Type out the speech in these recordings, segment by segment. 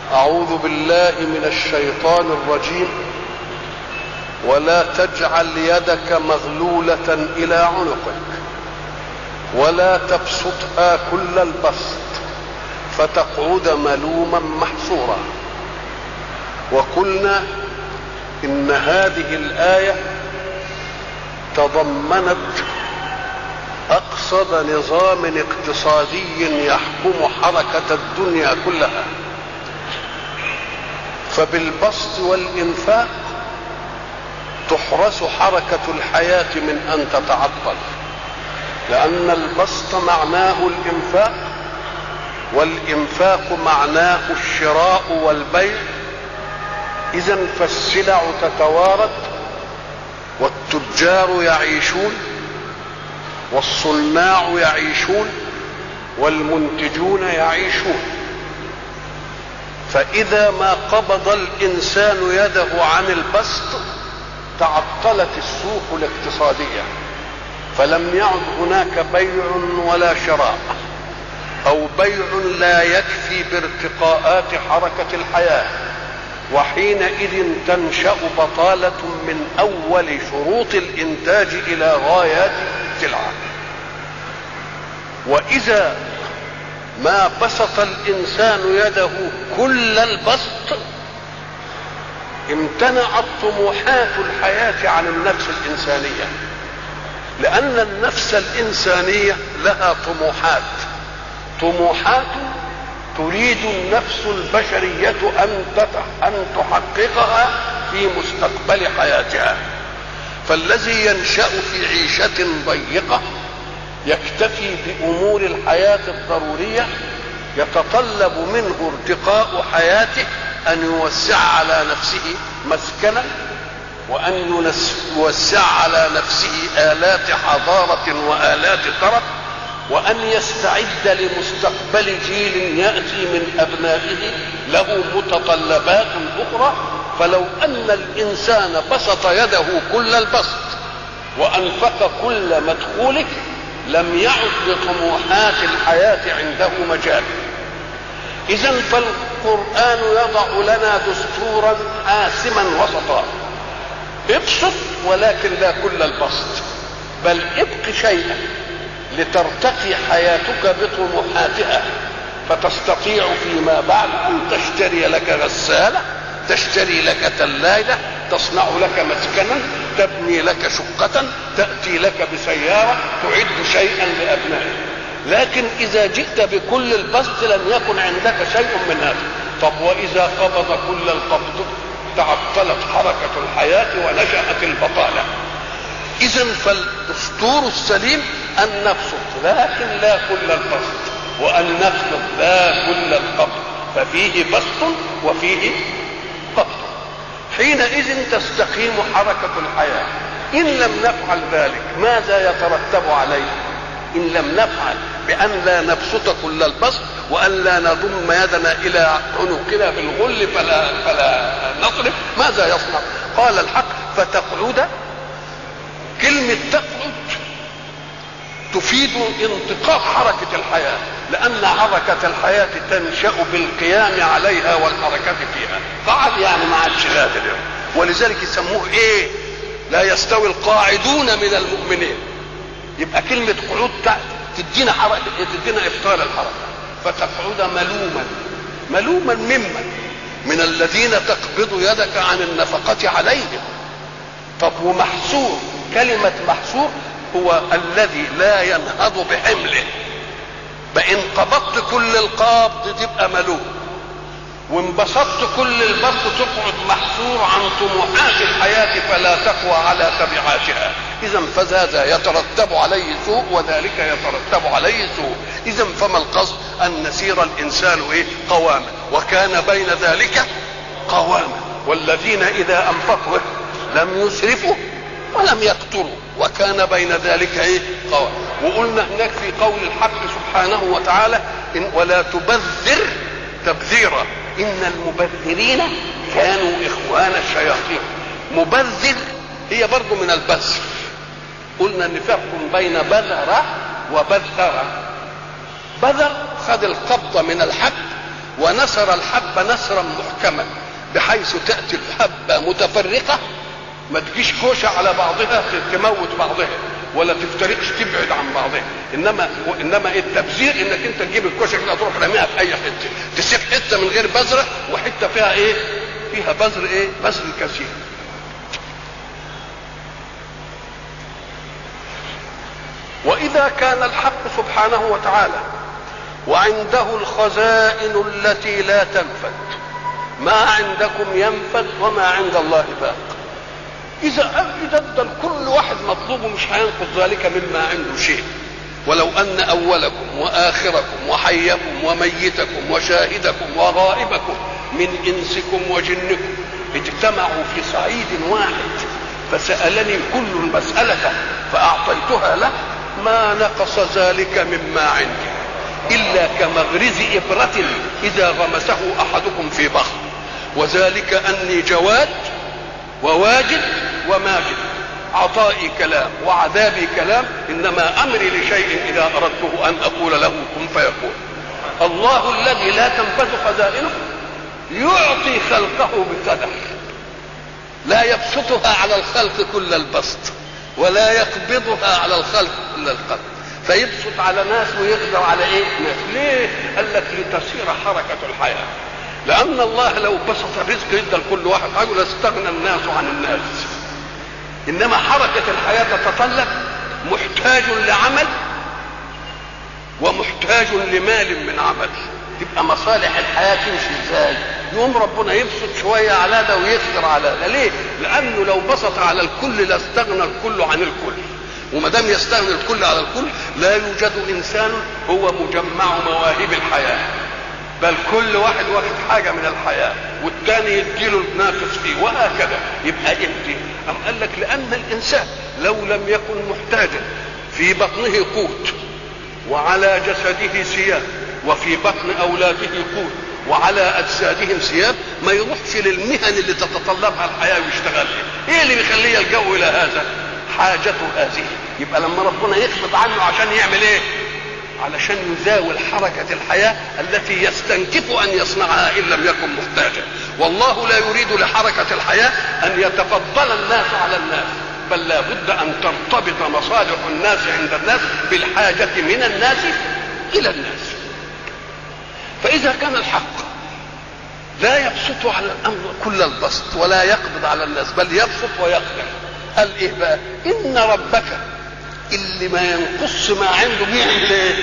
أعوذ بالله من الشيطان الرجيم. ولا تجعل يدك مغلولة إلى عنقك ولا تبسطها كل البسط فتقعد ملوما محسورا. وقلنا إن هذه الآية تضمنت أقصد نظام اقتصادي يحكم حركة الدنيا كلها، فبالبسط والإنفاق تحرس حركة الحياة من أن تتعطل، لأن البسط معناه الإنفاق، والإنفاق معناه الشراء والبيع. إذن فالسلع تتوارد، والتجار يعيشون، والصناع يعيشون، والمنتجون يعيشون. فإذا ما قبض الإنسان يده عن البسط تعطلت السوق الاقتصادية، فلم يعد هناك بيع ولا شراء، أو بيع لا يكفي بارتقاءات حركة الحياة، وحينئذ تنشأ بطالة من أول شروط الإنتاج إلى غايات السلعة. وإذا ما بسط الإنسان يده كل البسط امتنعت طموحات الحياة عن النفس الإنسانية، لأن النفس الإنسانية لها طموحات تريد النفس البشرية أن تحققها في مستقبل حياتها. فالذي ينشأ في عيشة ضيقة يكتفي بأمور الحياة الضرورية يتطلب منه ارتقاء حياته أن يوسع على نفسه مسكنا، وأن يوسع على نفسه آلات حضارة وآلات ترف، وأن يستعد لمستقبل جيل يأتي من أبنائه له متطلبات أخرى. فلو أن الإنسان بسط يده كل البسط وأنفق كل مدخوله لم يعد لطموحات الحياة عنده مجال. إذن فالقرآن يضع لنا دستورا حاسما وسطا: ابسط ولكن لا كل البسط، بل ابق شيئا لترتقي حياتك بطموحاتها، فتستطيع فيما بعد أن تشتري لك غسالة، تشتري لك ثلاجة، تصنع لك مسكنا، تبني لك شقة، تأتي لك بسيارة، تعد شيئا لأبنائك. لكن إذا جئت بكل البسط لن يكن عندك شيء من هذا. طب وإذا قبض كل القبض تعطلت حركة الحياة ونشأت البطالة. إذن فالدستور السليم أن نبسط لكن لا كل البسط، وأن نقبض لا كل القبض، ففيه بسط وفيه قبض. حينئذ تستقيم حركة الحياة. إن لم نفعل ذلك ماذا يترتب عليه؟ إن لم نفعل بأن لا نبسط كل البسط، وأن لا نضم يدنا إلى عنقنا بالغل فلا نصرف، ماذا يصنع؟ قال الحق: فتقعد. كلمة تقعد تفيد انتقاء حركة الحياة، لأن حركة الحياة تنشأ بالقيام عليها والحركة فيها. قعد يعني ما عادش قادر، ولذلك يسموه ايه؟ لا يستوي القاعدون من المؤمنين. يبقى كلمة قعود تدينا حركة، تدينا إبطال الحركة. فتقعد ملوما من الذين تقبض يدك عن النفقة عليهم. طب ومحسور، كلمة محسور هو الذي لا ينهض بحمله. بإن قبضت كل القبض تبقى ملوم، وان بسطت كل البسط تقعد محسور عن طموحات الحياة فلا تقوى على تبعاتها. إذا فهذا يترتب عليه سوء وذلك يترتب عليه سوء. إذا فما القصد؟ أن نسير الإنسان قواما، وكان بين ذلك قواما. والذين إذا أنفقوا لم يسرفوا ولم يقتروا، وكان بين ذلك قواما. وقلنا هناك في قول الحق سبحانه وتعالى: ولا تبذر تبذيرا إن المبذرين كانوا إخوان الشياطين. مبذر هي برضو من البذر. قلنا ان فرق بين بذر وبذر. بذر خد القبضة من الحب ونسر الحبة نسرا محكما بحيث تأتي الحبة متفرقة ما تجيش كوشة على بعضها تموت بعضها ولا تفترقش تبعد عن بعضها، انما التبذير انك انت تجيب الكوشه كده تروح راميها في اي حته، تسيب حته من غير بذره وحته فيها ايه؟ فيها بذر ايه؟ بذر كثير. واذا كان الحق سبحانه وتعالى وعنده الخزائن التي لا تنفد، ما عندكم ينفد وما عند الله باق. إذا كل واحد مطلوب مش هينقص ذلك مما عنده شيء. ولو أن أولكم وآخركم وحيكم وميتكم وشاهدكم وغائبكم من إنسكم وجنكم اجتمعوا في صعيد واحد فسألني كل المسألة فأعطيتها له ما نقص ذلك مما عندي إلا كمغرز إبرة إذا غمسه أحدكم في بحر، وذلك أني جواد وواجد وماجد، عطائي كلام وعذابي كلام، إنما أمري لشيء إذا أردته أن أقول له كن فيكون. الله الذي لا تنفذ خزائنه يعطي خلقه بقدر، لا يبسطها على الخلق كل البسط ولا يقبضها على الخلق كل القبض، فيبسط على ناس ويقدر على ايه؟ ناس. ليه؟ قال لك لتسير حركة الحياة، لأن الله لو بسط الرزق يدى لكل واحد حاجة لاستغنى الناس عن الناس، إنما حركة الحياة تتطلب محتاج لعمل ومحتاج لمال من عمل، تبقى مصالح الحياة تمشي ازاي؟ يوم ربنا يبسط شوية على ده ويقدر على ده. ليه؟ لأنه لو بسط على الكل لاستغنى الكل عن الكل، وما دام يستغني الكل على الكل لا يوجد إنسان هو مجمع مواهب الحياة، بل كل واحد واخد حاجة من الحياة والتاني يديله الناقص فيه وهكذا. يبقى امتى؟ أم قال لك لأن الإنسان لو لم يكن محتاجا في بطنه قوت وعلى جسده ثياب وفي بطن أولاده قوت وعلى أجسادهم ثياب ما يروحش للمهن اللي تتطلبها الحياة ويشتغل. ايه اللي بيخليه الجو إلى هذا؟ حاجته هذه. يبقى لما ربنا يخفض عنه عشان يعمل ايه؟ علشان يزاول حركة الحياة التي يستنكف أن يصنعها إن لم يكن محتاجا. والله لا يريد لحركة الحياة أن يتفضل الناس على الناس، بل لا بد أن ترتبط مصالح الناس عند الناس بالحاجة من الناس إلى الناس. فإذا كان الحق لا يبسط على الأمر كل البسط ولا يقبض على الناس بل يبسط ويقدر، قال إيه بقى؟ إن ربك اللي ما ينقص ما عنده بيعمل ايه؟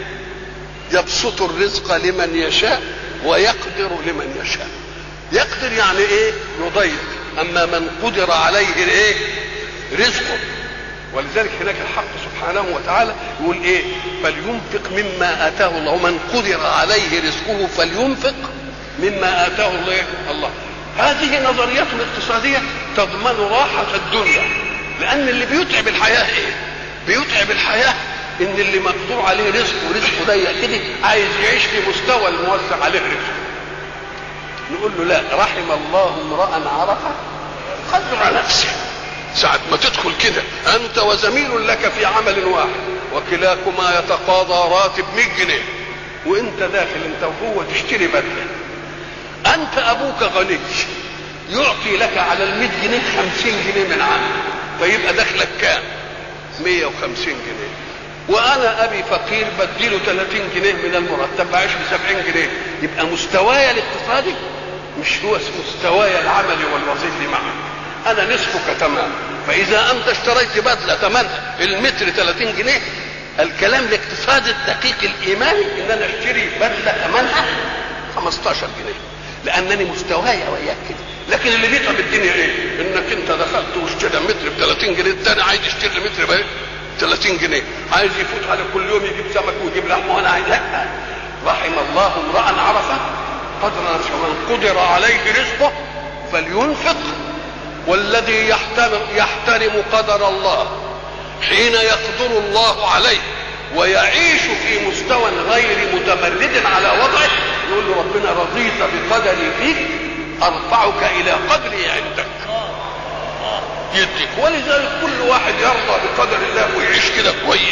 يبسط الرزق لمن يشاء ويقدر لمن يشاء. يقدر يعني ايه؟ يضيق. اما من قدر عليه ايه؟ رزقه. ولذلك هناك الحق سبحانه وتعالى يقول ايه؟ فلينفق مما اتاه الله، ومن قدر عليه رزقه فلينفق مما اتاه الله. هذه نظريات اقتصادية تضمن راحة الدنيا، لان اللي بيتعب الحياة ايه؟ بيتعب الحياة ان اللي مقدور عليه رزق ورزقه ضيق كده عايز يعيش في مستوى الموسع عليه رزق. نقول له لا، رحم الله امرأ عرف قدر نفسه. ساعة ما تدخل كده انت وزميل لك في عمل واحد وكلاكما يتقاضى راتب 100 جنيه وانت داخل انت وهو تشتري بدله، انت ابوك غني يعطي لك على ال100 جنيه 50 جنيه من عنه، فيبقى دخلك كام؟ 150 جنيه. وانا ابي فقير بديله 30 جنيه من المرتب بعيش ب70 جنيه. يبقى مستواي الاقتصادي مش هو مستواي العملي والوظيفي معا، انا نصفك تمام. فاذا انت اشتريت بدله ثمنها المتر 30 جنيه، الكلام الاقتصادي الدقيق الايماني ان انا اشتري بدله ثمنها 15 جنيه لانني مستواي وياك كده. لكن اللي بيتعب الدنيا ايه؟ انك انت دخلت واشتري متر ب30 جنيه، الثاني عايز يشتري متر ب 30 جنيه، عايز يفوت على كل يوم يجيب سمك ويجيب لحمه وانا عايز. لا، رحم الله امرأ عرف قدر نفسه، ومن قدر عليه رزقه فلينفق. والذي يحترم قدر الله حين يقدر الله عليه ويعيش في مستوى غير متمرد على وضعه يقول له ربنا رضيت بقدري فيك ارفعك الى قدري عندك يديك. ولذلك كل واحد يرضى بقدر الله ويعيش كده كويس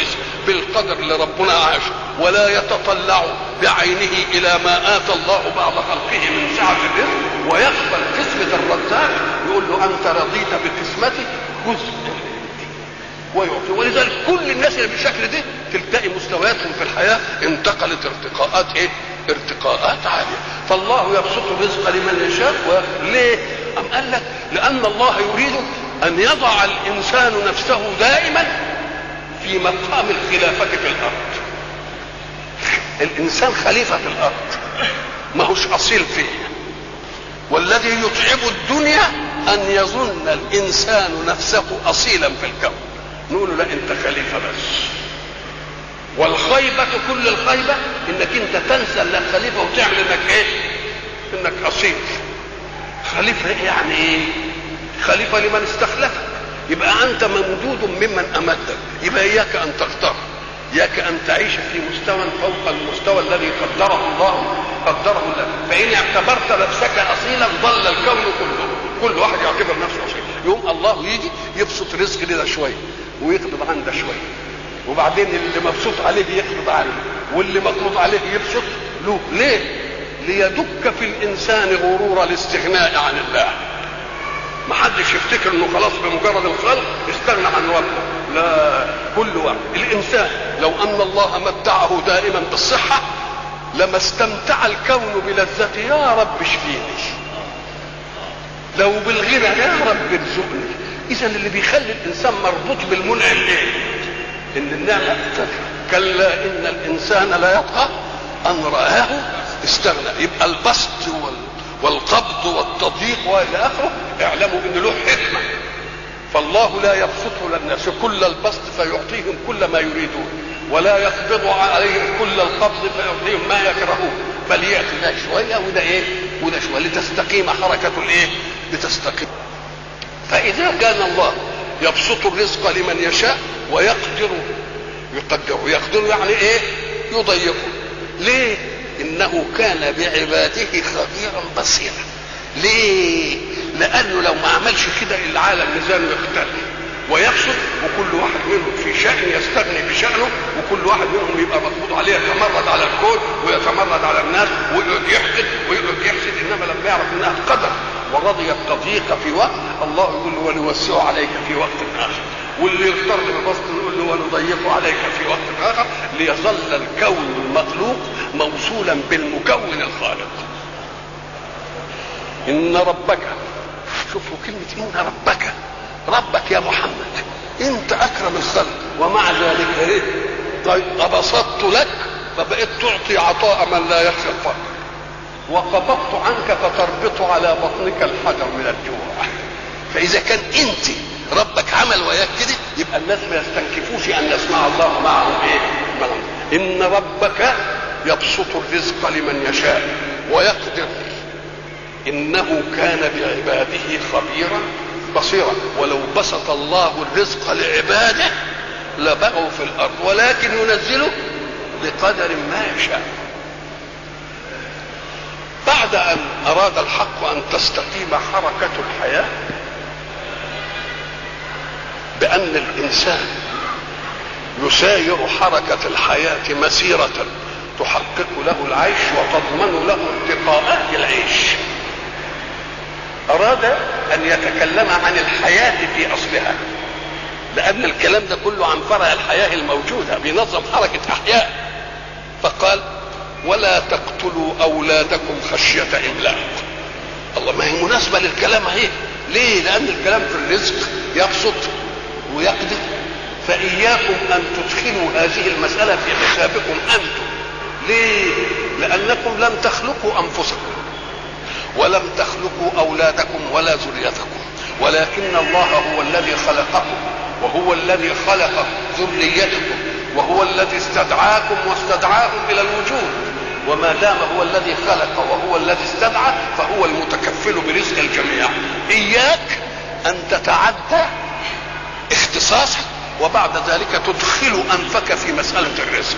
بالقدر اللي ربنا عاشه ولا يتطلع بعينه الى ما اتى الله بعض خلقه من سعه الرزق ويقبل قسمه الرزاق، يقول له انت رضيت بقسمتي جزء ويعطي. ولذلك كل الناس اللي بالشكل ده تلتقي مستوياتهم في الحياه انتقلت ارتقاءات ارتقاءات عاليه. فالله يبسط الرزق لمن يشاء. ليه؟ أم قال لك لان الله يريد ان يضع الانسان نفسه دائما في مقام الخلافه في الارض. الانسان خليفه في الارض ما هوش اصيل فيه. والذي يتعب الدنيا ان يظن الانسان نفسه اصيلا في الكون. نقول له لا انت خليفه بس. والخيبه كل الخيبه انك انت تنسى انك خليفه وتعمل انك ايه؟ انك اصيل. خليفه يعني ايه؟ خليفه لمن استخلفك. يبقى انت ممدود ممن امدك. يبقى اياك ان تختار، اياك ان تعيش في مستوى فوق المستوى الذي قدره الله لك. فان اعتبرت نفسك اصيلا ضل الكون كله. كل واحد يعتبر نفسه اصيل. يوم الله يجي يبسط رزق لنا شويه ويقبض عن ده شويه، وبعدين اللي مبسوط عليه يقبض عنه واللي مقبوض عليه يبسط له. ليه؟ ليدك في الانسان غرور الاستغناء عن الله. ما حدش يفتكر انه خلاص بمجرد الخلق استغنى عن ربه. لا، كل واحد. الانسان لو ان الله متعه دائما بالصحه لما استمتع الكون بلذته. يا رب اشفيني. لو بالغنى يا رب ارزقني. اذا اللي بيخلي الانسان مربوط بالمنعم ايه؟ ان النعمه كلا ان الانسان لا يطغى ان رآه استغنى. يبقى البسط والقبض والتضييق والى اخره اعلموا ان له حكمه. فالله لا يبسطه للناس كل البسط فيعطيهم كل ما يريدون، ولا يقبض عليهم كل القبض فيعطيهم ما يكرهون، بل ياتي ده شويه وده ايه وده شويه لتستقيم حركه الايه؟ لتستقيم. فاذا كان الله يبسط الرزق لمن يشاء ويقدر يقدر يعني ايه؟ يضيقه. ليه؟ انه كان بعباده خبيرا بصيرا. ليه؟ لانه لو ما عملش كده العالم ميزانه يختل ويبسط، وكل واحد منهم في شأن يستغني بشأنه، وكل واحد منهم يبقى مقبوض عليه يتمرد على الكون ويتمرد على الناس ويقعد يحقد ويقعد يحسد. انما لما يعرف انها قدر ورضي التضييق في وقت، الله يقول له ونوسع عليك في وقت اخر. واللي يختار بالبسط نقول له ونضيق عليك في وقت اخر، ليظل الكون المخلوق موصولا بالمكون الخالق. ان ربك، شوفوا كلمه ان ربك، ربك يا محمد انت اكرم الخلق، ومع ذلك ايه؟ طيب ابسطت لك فبقيت تعطي عطاء من لا يخشى الفقر، وقبضت عنك فتربط على بطنك الحجر من الجوع. فاذا كان انت ربك عمل وياك كده يبقى الناس ما يستنكفوش ان يصنع الله معهم ايه؟ ان ربك يبسط الرزق لمن يشاء ويقدر انه كان بعباده خبيرا بصيرا. ولو بسط الله الرزق لعباده لبغوا في الارض ولكن ينزله بقدر ما يشاء. بعد ان اراد الحق ان تستقيم حركة الحياة بان الانسان يساير حركة الحياة مسيرة تحقق له العيش وتضمن له ارتقاءات العيش، اراد ان يتكلم عن الحياة في اصلها، لان الكلام ده كله عن فرع الحياة الموجودة بينظم حركة احياء. فقال ولا تقتلوا اولادكم خشية املاق. الله، ما هي مناسبة للكلام اهي. ليه؟ لان الكلام في الرزق يبسط ويقدر. فاياكم ان تدخلوا هذه المسألة في حسابكم انتم. ليه؟ لانكم لم تخلقوا انفسكم ولم تخلقوا اولادكم ولا ذريتكم، ولكن الله هو الذي خلقكم وهو الذي خلق ذريتكم وهو الذي استدعاكم واستدعاهم الى الوجود. وما دام هو الذي خلق وهو الذي استدعى فهو المتكفل برزق الجميع. اياك ان تتعدى اختصاصك وبعد ذلك تدخل انفك في مسألة الرزق،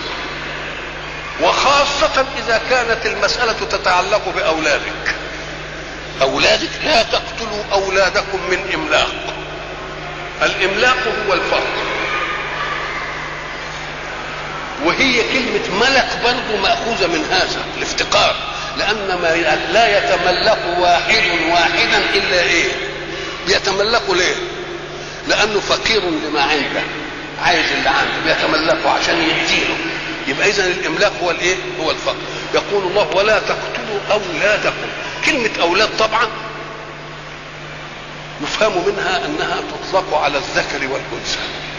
وخاصة اذا كانت المسألة تتعلق باولادك. اولادك لا تقتلوا اولادكم من املاق. الاملاق هو الفقر، وهي كلمة ملك برضه مأخوذة من هذا الافتقار، لأن ما لا يتملك واحدا إلا إيه؟ بيتملكه ليه؟ لأنه فقير لما عنده، عايز اللي عنده بيتملكه عشان يديله. يبقى إذن الإملاك هو الإيه؟ هو الفقر. يقول الله ولا تقتلوا أولادكم. كلمة أولاد طبعا يفهم منها أنها تطلق على الذكر والأنثى،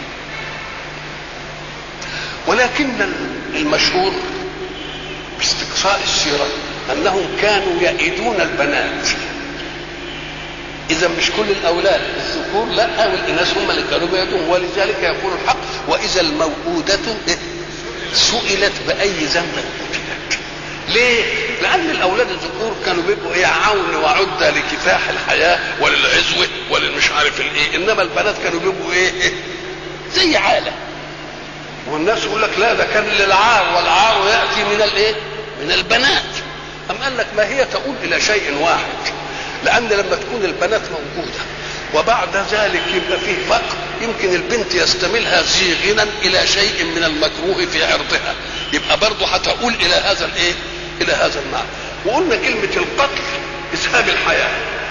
ولكن المشهور باستقصاء السيرة أنهم كانوا يئدون البنات. إذا مش كل الأولاد الذكور، لا، والإناث هم اللي كانوا بيئدون. ولذلك يقول الحق وإذا الموءودة سئلت بأي ذنب قتلت. ليه؟ لأن الأولاد الذكور كانوا بيبقوا إيه؟ عون وعدة لكفاح الحياة وللعزوة وللمش عارف الإيه، إنما البنات كانوا بيبقوا إيه؟ زي عالة. والناس يقول لك لا ده كان للعار، والعار يأتي من الإيه؟ من البنات. أم قال لك ما هي تؤول إلى شيء واحد، لأن لما تكون البنات موجودة وبعد ذلك يبقى فيه فقر، يمكن البنت يستملها زيغنا إلى شيء من المكروه في عرضها، يبقى برضه هتقول إلى هذا الإيه؟ إلى هذا المعنى. وقلنا كلمة القتل إذهاب الحياة،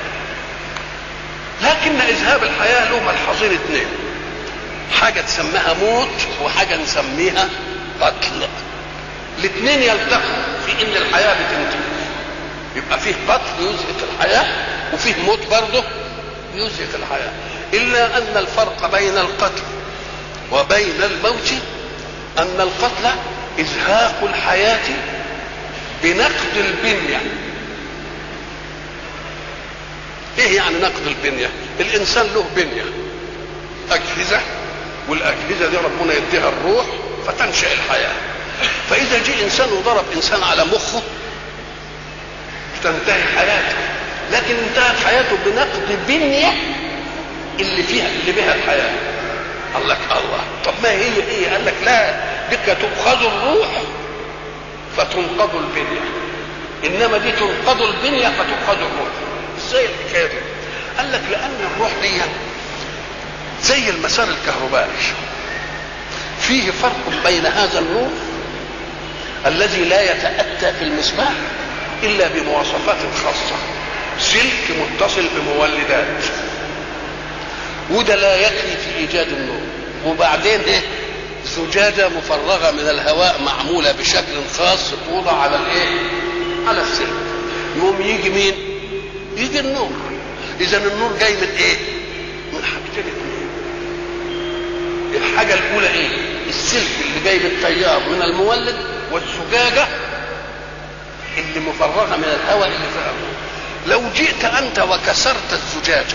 لكن إذهاب الحياة له ملحظين اثنين، حاجة تسميها موت وحاجة نسميها قتل. الاثنين يلتقوا في إن الحياة بتنتهي، يبقى فيه قتل يزهق الحياة وفيه موت برضه يزهق الحياة. إلا أن الفرق بين القتل وبين الموت أن القتل إزهاق الحياة بنقد البنية. إيه يعني نقد البنية؟ الإنسان له بنية، أجهزة، والأجهزة دي ربنا يديها الروح فتنشأ الحياة. فإذا جاء إنسان وضرب إنسان على مخه تنتهي حياته، لكن انتهت حياته بنقد بنية اللي بها الحياة. قال لك الله، طب ما هي ايه؟ قال لك لا، بك تؤخذ الروح فتنقض البنية، انما دي تنقض البنية فتؤخذ الروح. ازاي الحكاية دي؟ قال لك لان الروح دي زي المسار الكهربائي، فيه فرق بين هذا النور الذي لا يتأتى في المصباح إلا بمواصفات خاصة، سلك متصل بمولدات، وده لا يكفي في إيجاد النور. وبعدين إيه؟ زجاجة مفرغة من الهواء معمولة بشكل خاص توضع على الإيه؟ على السلك. يوم يجي مين؟ يجي النور. إذا النور جاي من إيه؟ من حاجتين اثنين. الحاجة الأولى إيه؟ السلك اللي جاي بالتيار من المولد، والزجاجة اللي مفرغة من الهواء اللي فيها النور. لو جئت أنت وكسرت الزجاجة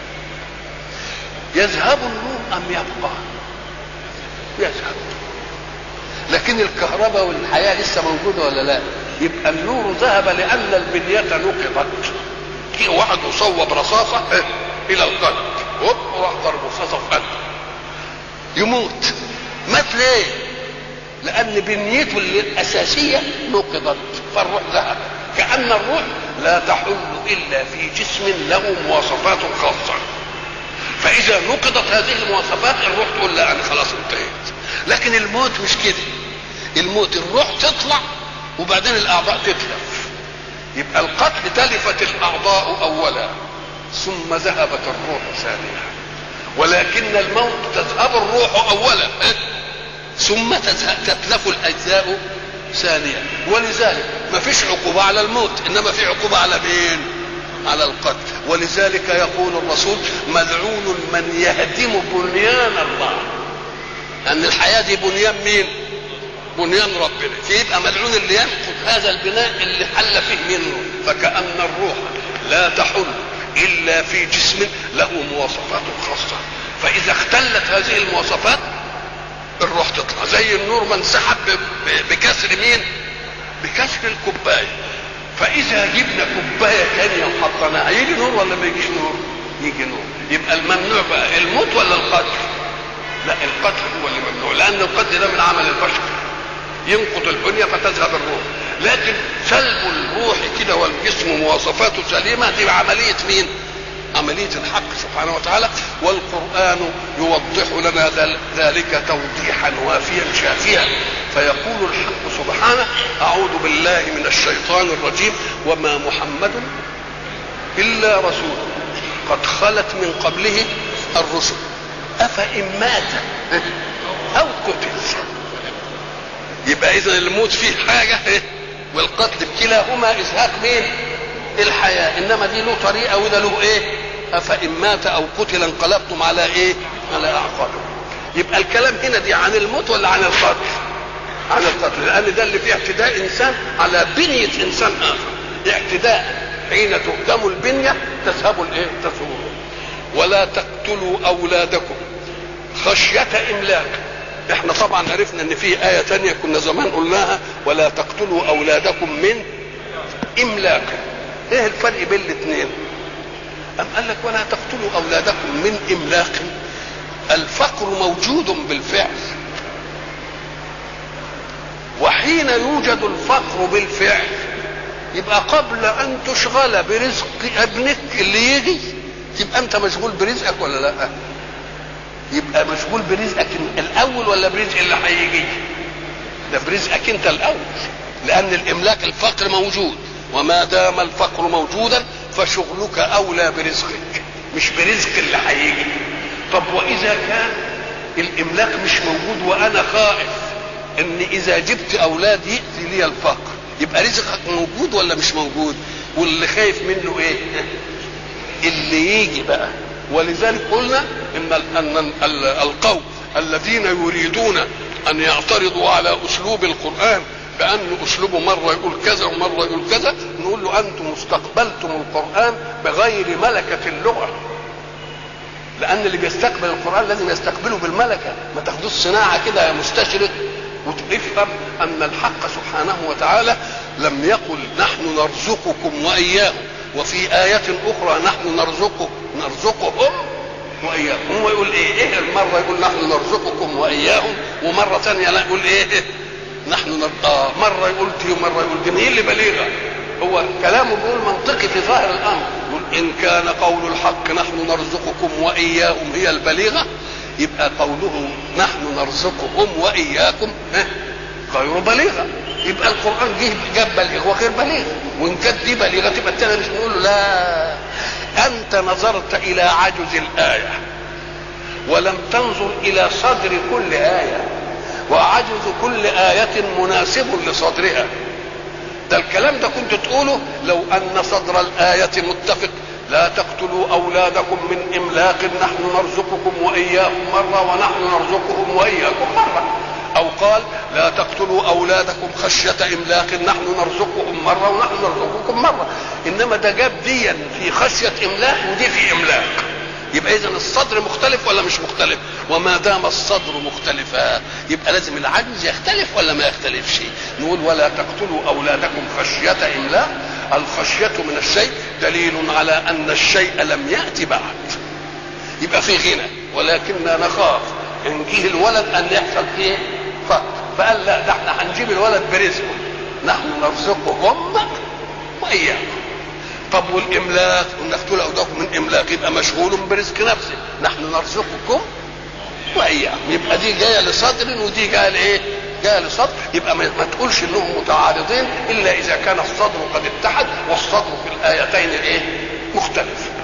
يذهب النور أم يبقى؟ يذهب. لكن الكهرباء والحياة لسه موجودة ولا لا؟ يبقى النور ذهب لأن البنية نقضت. في واحد يصوب رصاصة إلى القلب، وراح ضرب رصاصة في قلبه يموت. مات ليه؟ لأن بنيته الأساسية نقضت، فالروح ذهب. كأن الروح لا تحل إلا في جسم له مواصفات خاصة، فإذا نقضت هذه المواصفات الروح تقول لا أنا خلاص انتهيت. لكن الموت مش كده، الموت الروح تطلع وبعدين الأعضاء تتلف. يبقى القتل تلفت الأعضاء أولا ثم ذهبت الروح ثانيا، ولكن الموت تذهب الروح أولا ثم تتلف الأجزاء ثانيا. ولذلك ما فيش عقوبة على الموت، إنما في عقوبة على مين؟ على القتل. ولذلك يقول الرسول ملعون من يهدم بنيان الله، أن الحياة دي بنيان مين؟ بنيان ربنا. فيبقى ملعون اللي ينقض هذا البناء اللي حل فيه منه. فكأن الروح لا تحل إلا في جسم له مواصفات خاصة، فإذا اختلت هذه المواصفات الروح تطلع. زي النور من سحب بكسر مين؟ بكسر الكوبايه. فاذا جبنا كوبايه ثانيه وحطيناها يجي نور ولا ما يجيش نور؟ يجي نور. يبقى الممنوع بقى الموت ولا القتل؟ لا، القتل هو اللي ممنوع، لان القتل ده من عمل البشر ينقض البنيه فتذهب الروح. لكن سلب الروح كده والجسم مواصفاته سليمه دي عمليه مين؟ عملية الحق سبحانه وتعالى، والقرآن يوضح لنا ذلك توضيحا وافيا شافيا. فيقول الحق سبحانه: أعوذ بالله من الشيطان الرجيم: وما محمد إلا رسول قد خلت من قبله الرسل أفإن مات أو قتل. يبقى إذن الموت فيه حاجة والقتل كلاهما إزهاق مين؟ الحياة. إنما دي له طريقة وده له إيه؟ أفإن مات أو قتل انقلبتم على إيه؟ على أعقابكم. يبقى الكلام هنا دي عن الموت ولا عن القتل؟ عن القتل، لأن ده اللي فيه اعتداء إنسان على بنية إنسان آخر. اعتداء حين تهدم البنية تذهب الإيه؟ تثور. ولا تقتلوا أولادكم خشية إملاق. احنا طبعا عرفنا ان في آية تانية كنا زمان قلناها: ولا تقتلوا أولادكم من إملاق. ايه الفرق بين الاثنين؟ أم قال لك: ولا تقتلوا أولادكم من إملاق. الفقر موجود بالفعل، وحين يوجد الفقر بالفعل يبقى قبل أن تشغل برزق ابنك اللي يجي تبقى أنت مشغول برزقك ولا لا؟ يبقى مشغول برزقك الأول ولا برزق اللي هيجي؟ ده برزقك أنت الأول، لأن الإملاك الفقر موجود، وما دام الفقر موجودا فشغلك أولى برزقك مش برزق اللي هيجي. طب وإذا كان الإملاك مش موجود وأنا خائف إن إذا جبت أولاد يأتي لي الفقر، يبقى رزقك موجود ولا مش موجود؟ واللي خايف منه إيه؟ اللي يجي بقى. ولذلك قلنا ان القوم الذين يريدون ان يعترضوا على اسلوب القرآن بان اسلوبه مره يقول كذا ومره يقول كذا، نقول له: انتم استقبلتم القرآن بغير ملكة اللغة، لان اللي بيستقبل القرآن لازم يستقبله بالملكة، ما تاخدوش صناعة كده يا مستشرق. وتفهم ان الحق سبحانه وتعالى لم يقل نحن نرزقكم واياهم، وفي آية أخرى نحن نرزقهم وإياهم. هو يقول إيه المرة يقول نحن نرزقكم وإياهم، ومرة ثانية لا يقول إيه نحن مرة يقول دي ومرة يقول دي. مين اللي بليغة؟ هو كلامه بيقول منطقي في ظاهر الأمر. يقول إن كان قول الحق نحن نرزقكم وإياهم هي البليغة، يبقى قوله نحن نرزقهم وإياكم غير بليغة. يبقى القرآن جاب بليغ وغير بليغ، وإن كانت دي بليغة تبقى التانية مش نقول له لا. أنت نظرت إلى عجز الآية ولم تنظر إلى صدر كل آية، وعجز كل آية مناسب لصدرها. ده الكلام ده كنت تقوله لو أن صدر الآية متفق: لا تقتلوا أولادكم من إملاق نحن نرزقكم وإياهم مرة ونحن نرزقهم وإياكم مرة، أو قال: لا تقتلوا أولادكم خشية إملاق نحن نرزقهم مرة ونحن نرزقكم مرة. إنما ده جاب ديا في خشية إملاق ودي في إملاق، يبقى إذن الصدر مختلف ولا مش مختلف؟ وما دام الصدر مختلفا يبقى لازم العجز يختلف ولا ما يختلفش؟ نقول: ولا تقتلوا أولادكم خشية إملاق. الخشية من الشيء دليل على أن الشيء لم يأتي بعد، يبقى في غنى، ولكننا نخاف إن جه الولد أن يحصل فيه فقر، فقال: لا، ده احنا هنجيب الولد برزقه، نحن نرزقهم وإياكم. طب والإملاق نقتل أولادكم من إملاق، يبقى مشغول برزق نفسه، نحن نرزقكم وإياكم. يبقى دي جاية لصدر ودي جاية لإيه؟ جاء لصدر. يبقى ما تقولش انهم متعارضين الا اذا كان الصدر قد اتحد، والصدر في الايتين ايه؟ مختلف.